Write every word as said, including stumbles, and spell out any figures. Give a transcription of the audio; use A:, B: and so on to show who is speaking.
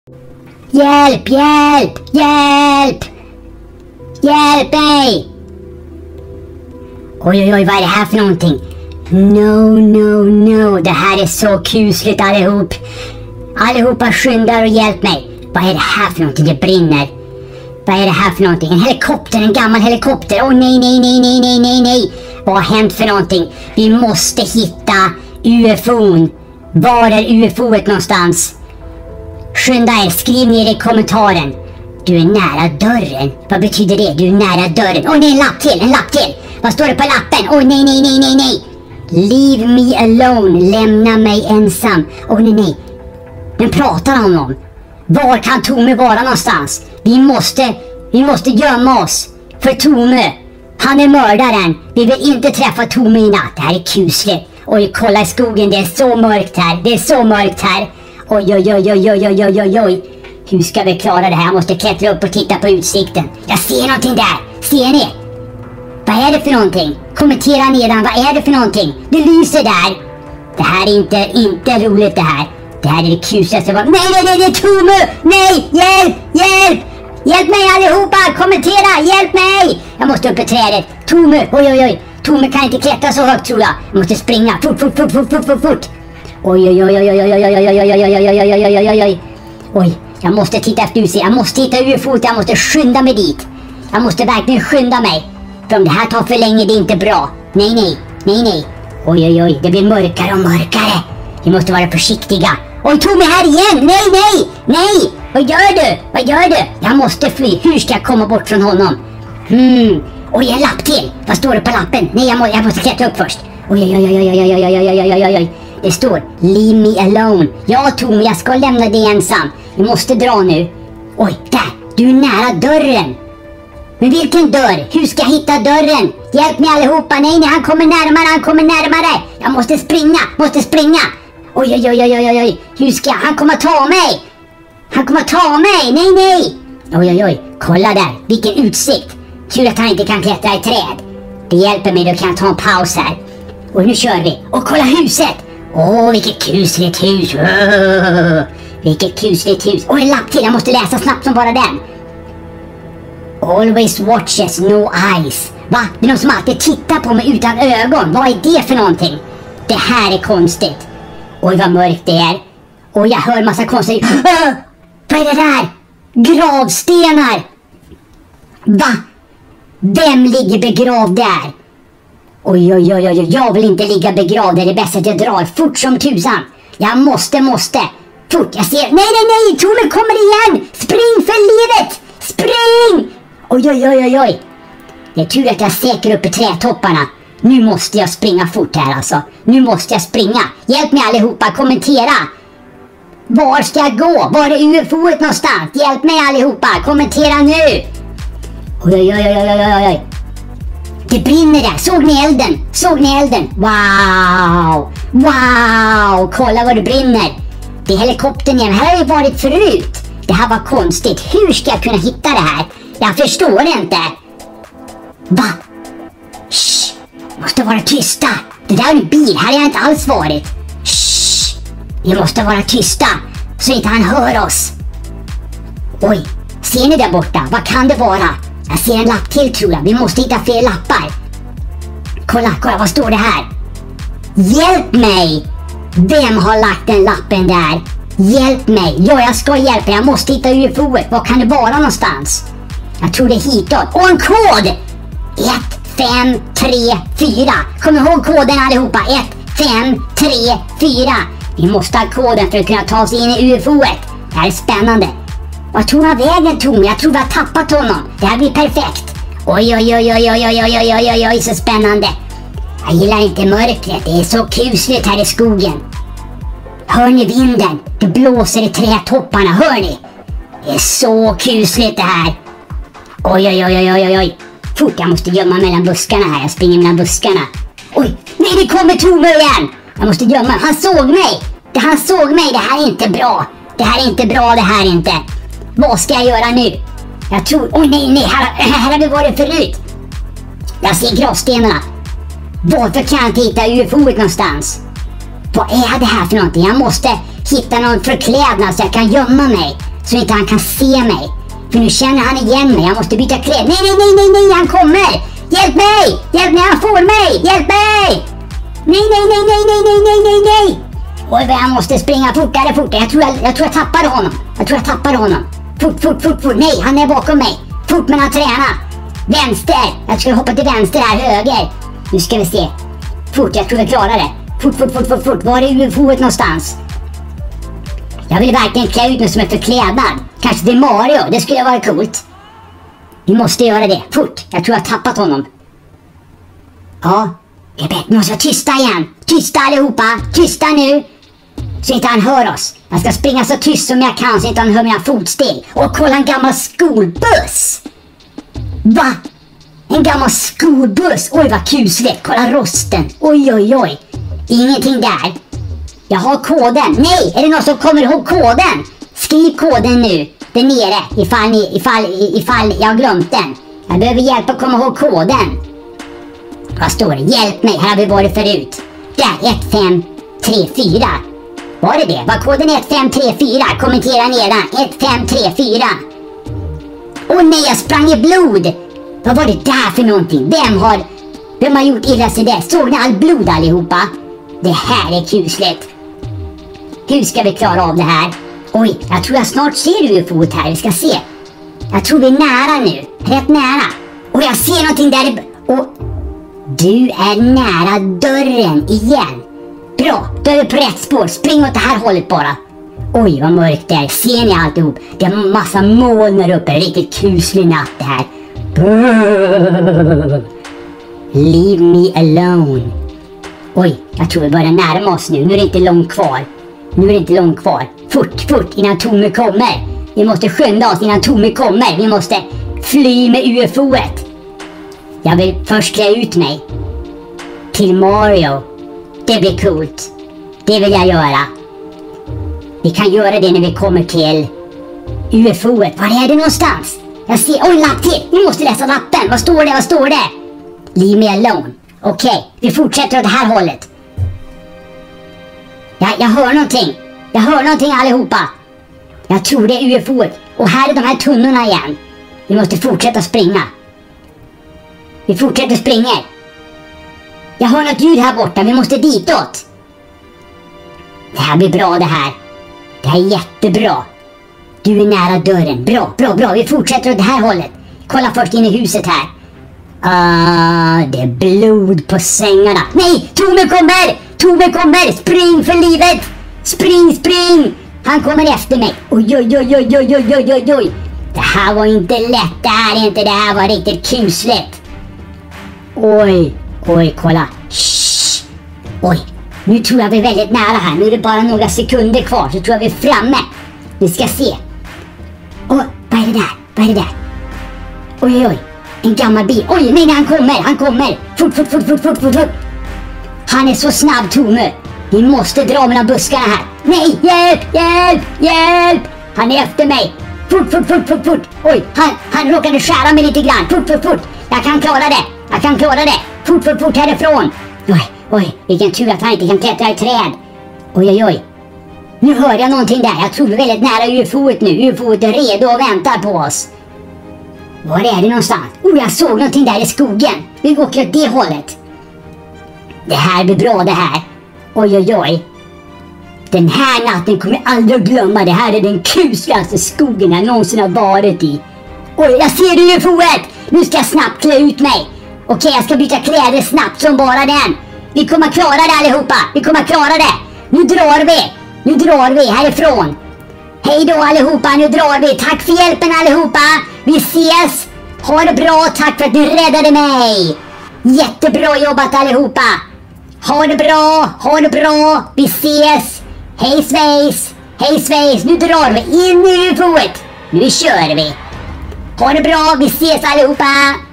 A: Hjälp, hjälp, hjälp! Hjälp mig! Oj, oj, oj, vad är det här för någonting? No, no, no. Det här är så kusligt allihop. Allihopa skyndar och hjälp mig. Vad är det här för någonting? Det brinner. Vad är det här för någonting? En helikopter, en gammal helikopter. Åh oh, nej, nej, nej, nej, nej, nej, nej. Vad har hänt för någonting? Vi måste hitta U F O:n. Var är U F O:et någonstans? Skynda er, skriv ner i kommentaren. Du är nära dörren. Vad betyder det? Du är nära dörren. Åh oh, nej, en lapp till, en lapp till. Vad står det på lappen? Åh oh, nej, nej, nej, nej, nej. Leave me alone. Lämna mig ensam. Åh oh, nej, nej. Den pratar han om. Var kan Tome vara någonstans? Vi måste, vi måste gömma oss. För Tome, han är mördaren. Vi vill inte träffa Tome i natt. Det här är kusligt. Oj, kolla i skogen. Det är så mörkt här. Det är så mörkt här. Oj, oj, oj, oj, oj, oj, oj, oj, oj. Hur ska vi klara det här? Jag måste klättra upp och titta på utsikten. Jag ser någonting där. Ser ni? Vad är det för någonting? Kommentera nedan. Vad är det för någonting? Det lyser där. Det här är inte, inte roligt det här. Det här är det kusigaste. Nej, nej, nej, det är Tome! Nej, hjälp, hjälp! Hjälp mig allihopa! Kommentera, hjälp mig! Jag måste upp i trädet. Tome, oj, oj, oj. Tome kan inte klättra så högt tror jag. Jag måste springa. Fort, fort, fort, fort, fort, fort, fort. Oj, oj, oj, oj, oj, oj, oj, oj, oj, oj, oj, oj, oj, oj, oj, oj, oj. Oj, jag måste titta efter utsikt. Jag måste hitta U F O:t. Jag måste skynda mig dit. Jag måste verkligen skynda mig. För om det här tar för länge, det är inte bra. Nej, nej, nej, nej. Oj, oj, oj, det blir mörkare och mörkare. Vi måste vara försiktiga. Oj, Tome här igen! Nej, nej! Nej! Vad gör du? Vad gör du? Jag måste fly. Hur ska jag komma bort från honom? Hmm. Oj, en lapp till. Vad står det på lappen? Nej, jag, må, jag måste klättra upp först. Oj, oj, oj, oj, oj, oj, oj, oj, oj, oj, oj, oj. Det står Leave me alone. Ja, Tome, jag ska lämna dig ensam. Vi måste dra nu. Oj, där. Du är nära dörren. Men vilken dörr? Hur ska jag hitta dörren? Hjälp mig allihopa. Nej, nej, han kommer närmare, han kommer närmare. Jag måste springa, måste springa. Oj, oj, oj, oj, oj, oj. Hur ska jag? Han kommer ta mig. Han kommer ta mig. Nej, nej. Oj, oj, oj. Kolla där. Vilken utsikt. Kul att han inte kan klättra i träd. Det hjälper mig, då kan jag ta en paus här. Och nu kör vi. Och kolla huset. Åh, vilket kusligt hus. Oh, vilket kusligt hus. Och en lapp till. Jag måste läsa snabbt som bara den. Always watches, no eyes. Va? Det är någon som alltid tittar på mig utan ögon. Vad är det för någonting? Det här är konstigt. Oj, vad mörkt det är. Och jag hör massa konstigt. Äh, vad är det där? Gravstenar. Va? Vem ligger begravd där? Oj, oj, oj, oj. Jag vill inte ligga begravd. Det är det bästa att jag drar. Fort som tusan. Jag måste, måste. Fort, jag ser. Nej, nej, nej. Tome kommer igen. Spring för livet. Spring. Oj, oj, oj, oj, oj. Det är tur att jag säker upp i trädtopparna. Nu måste jag springa fort här alltså. Nu måste jag springa. Hjälp mig allihopa, kommentera. Var ska jag gå? Var är U F O:et någonstans? Hjälp mig allihopa, kommentera nu. Oj, oj, oj, oj, oj, oj. Det brinner där. Såg ni elden? Såg ni elden? Wow. Wow. Kolla vad det brinner. Det är helikoptern igen. Här har jag varit förut. Det här var konstigt. Hur ska jag kunna hitta det här? Jag förstår inte. Va? Shh. Måste vara tysta. Det där är en bil. Här har jag inte alls varit. Shh. Vi måste vara tysta. Så inte han hör oss. Oj. Ser ni där borta? Vad kan det vara? Jag ser en lapp till tror jag. Vi måste hitta fler lappar. Kolla, kolla. Vad står det här? Hjälp mig. Vem har lagt den lappen där? Hjälp mig. Ja, jag ska hjälpa. Jag måste hitta U F O:et. Vad kan det vara någonstans? Jag tror det är hitåt. Och en kod! ett fem tre fyra. Kom ihåg koden allihopa. ett fem tre fyra. Vi måste ha koden för att kunna ta oss in i U F O:et. Det här är spännande. Vad tog han vägen, Tome? Jag tror vi har tappat honom. Det här blir perfekt. Oj, oj, oj, oj, oj, oj, oj, oj, oj, oj, så spännande. Jag gillar inte mörkret. Det är så kusligt här i skogen. Hör ni vinden? Det blåser i trädtopparna. Hör ni? Det är så kusligt det här. Oj, oj, oj, oj, oj, oj. Fort, jag måste gömma mellan buskarna här. Jag springer mellan buskarna. Oj, nej, det kommer Tome igen. Jag måste gömma. Han såg mig. Det, han såg mig. Det här är inte bra. Det här är inte bra, det här är inte. Vad ska jag göra nu? Jag tror... Oj, nej, nej. Här, här har vi varit förut. Jag ser gravstenarna. Varför kan jag inte hitta U F O:et någonstans? Vad är det här för någonting? Jag måste hitta någon förklädnad så jag kan gömma mig. så inte han kan se mig. För nu känner han igen mig. Jag måste byta kläder. Nej, nej, nej, nej, nej, han kommer. Hjälp mig! Hjälp mig, han får mig! Hjälp mig! Nej, nej, nej, nej, nej, nej, nej, nej, nej! Oj, jag måste springa fortare, fortare. Jag tror jag, jag tror jag tappade honom. Jag tror jag tappade honom. Fort, fort, fort, fort. Nej, han är bakom mig. Fort mellan träna. Vänster. Jag ska hoppa till vänster här, höger. Nu ska vi se. Fort, jag tror vi klarar det. Fort, fort, fort, fort, fort. Var är U F O:et någonstans? Jag vill verkligen klä ut mig som en förklädnad. Kanske till Mario, det skulle vara coolt. Vi måste göra det, fort. Jag tror jag har tappat honom. Ja, jag vet, nu måste vara tysta igen. Tysta allihopa, tysta nu. Så inte han hör oss. Jag ska springa så tyst som jag kan så inte han hör mina fotsteg. Och kolla en gammal skolbuss. Va? En gammal skolbuss. Oj vad kusligt, kolla rosten. Oj oj oj. Ingenting där. Jag har koden. Nej, är det någon som kommer ihåg koden? Skriv koden nu. Där nere. Ifall, ni, ifall, ifall jag har glömt den. Jag behöver hjälp att komma ihåg koden. Vad står det? Hjälp mig. Här har vi varit förut. Där, ett fem tre fyra. Var det det? Var koden ett fem tre fyra? Kommentera nedan. ett fem tre fyra. Åh nej, jag sprang i blod. Vad var det där för någonting? Vem har, vem har gjort illa sig där? Såg ni all blod allihopa? Det här är kusligt. Hur ska vi klara av det här? Oj, jag tror jag snart ser U F O:et här. Vi ska se. Jag tror vi är nära nu. Rätt nära. Och jag ser någonting där. Och du är nära dörren igen. Bra, då är vi på rätt spår. Spring åt det här hållet bara. Oj, vad mörkt det är. Ser ni alltihop? Det är en massa moln där uppe. Riktigt kuslig natt det här. Leave me alone. Oj, jag tror vi börjar närma oss nu. Nu är det inte långt kvar. Nu är det inte långt kvar. Fort, fort innan Tommy kommer. Vi måste skynda oss innan Tommy kommer. Vi måste fly med U F O:et. Jag vill först klä ut mig. Till Mario. Det blir coolt. Det vill jag göra. Vi kan göra det när vi kommer till U F O:et. Var är det någonstans? Jag ser, oj, lapp till. Vi måste läsa lappen. Vad står det? Vad står det? Leave me alone. Okej, okay, vi fortsätter åt det här hållet. Ja, jag hör någonting. Jag hör någonting allihopa. Jag tror det är U F O:et. Och här är de här tunnorna igen. Vi måste fortsätta springa. Vi fortsätter springa. Jag hör något ljud här borta. Vi måste ditåt. Det här blir bra det här. Det här är jättebra. Du är nära dörren. Bra, bra, bra. Vi fortsätter åt det här hållet. Kolla först in i huset här. Ah, det är blod på sängarna. Nej, Tommy kommer! Tommy kommer! Spring för livet! Spring, spring! Han kommer efter mig. Oj, oj, oj, oj, oj, oj, oj, oj, oj. Det här var inte lätt. Det här är inte. Det här var riktigt kusligt. Oj, oj, kolla. Shh. Oj, nu tror jag vi är väldigt nära här. Nu är det bara några sekunder kvar så tror jag vi är framme. Vi ska se. Åh, vad är det där? Vad är det där? Oj, oj, oj. En gammal bil. Oj, nej, nej, han kommer. Han kommer. Fort, fort, fort, fort, fort, fort, fort. Han är så snabb, Tommy. Vi måste dra mellan buskarna här. Nej, hjälp, hjälp, hjälp. Han är efter mig. Fort, fort, fort, fort, fort. Oj, han, han råkade skära mig lite grann. Fort, fort, fort. Jag kan klara det. Jag kan klara det. Fort, fort, fort härifrån. Oj, oj, vilken tur att han inte kan klättra i träd. Oj, oj, oj. Nu hör jag någonting där. Jag tror vi är väldigt nära U F O:et nu. U F O:et är redo och väntar på oss. Var är det någonstans? Oh, jag såg någonting där i skogen. Vi åker åt det hållet. Det här blir bra det här. Oj, oj, oj. Den här natten kommer jag aldrig att glömma. Det här är den kusligaste skogen jag någonsin har varit i. Oj, jag ser U F O:et. Nu ska jag snabbt klä ut mig. Okej, jag ska byta kläder snabbt som bara den. Vi kommer att klara det allihopa. Vi kommer att klara det. Nu drar vi. Nu drar vi härifrån. Hej då allihopa, nu drar vi. Tack för hjälpen allihopa. Vi ses. Ha det bra, tack för att ni räddade mig. Jättebra jobbat allihopa. Ha det bra, ha det bra. Vi ses. Hej svejs. Hej svejs, nu drar vi in i U F O:et. Nu kör vi. Ha det bra, vi ses allihopa.